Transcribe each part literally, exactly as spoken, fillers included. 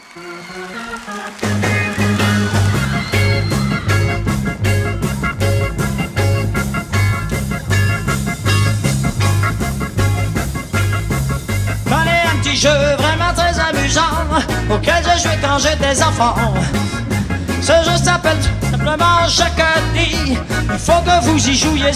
Connais un petit jeu vraiment très amusant auquel j'ai joué quand j'étais enfant. Ce jeu s'appelle simplement Jacadie. Il faut que vous y jouiez.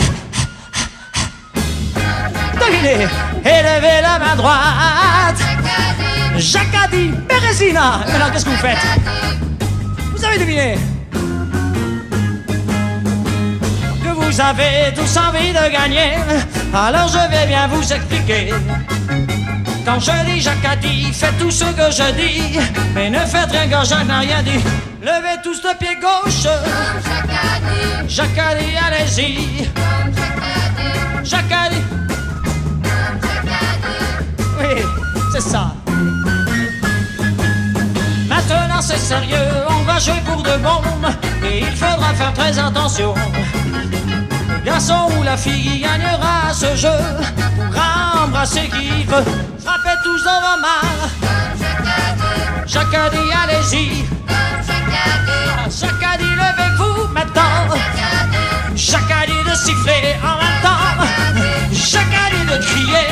Devinez, élevez la main droite. Jacadie, Bérésina. Maintenant, qu'est-ce que vous faites? Vous avez deviné? Que vous avez tous envie de gagner. Alors je vais bien vous expliquer. Quand je dis Jacadie, faites tout ce que je dis, mais ne faites rien quand Jacques n'a rien dit. Levez tous le pied gauche. Jacadie, Jacadie, allez-y. Jacadie. Oui, c'est ça. Maintenant c'est sérieux, on va jouer pour de bon, et il faudra faire très attention. Le garçon ou la fille qui gagnera ce jeu pourra embrasser qui veut. Frappez tous dans vos mains. Jacadie, allez-y. Jacadie, levez-vous maintenant. Jacadie de siffler en même temps. Jacadie de crier.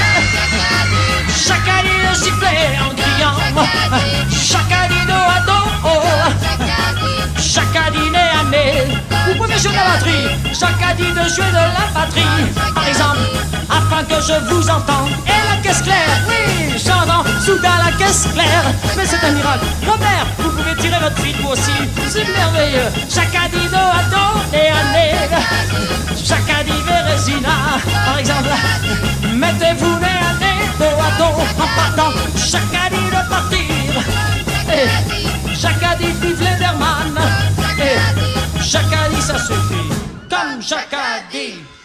Jacadie de siffler en criant. Jacadie dos à dos. Jacadie nez à nez. Vous pouvez jouer de la batterie. Jacadie de jouer de la batterie. Par exemple, afin que je vous entende. Et la caisse claire, oui, j'entends soudain la caisse claire. Mais c'est un miracle. Robert, vous pouvez tirer votre fille vous aussi. C'est merveilleux. Jacadie dos à dos, nez à nez. Jacadie Bérésina, par exemple. Mettez-vous nez à nez, dos à dos, en partant. Jacadie de partir. Et Jacadie vive Lederman. Et Jacadie ça suffit. Comme Jacadie.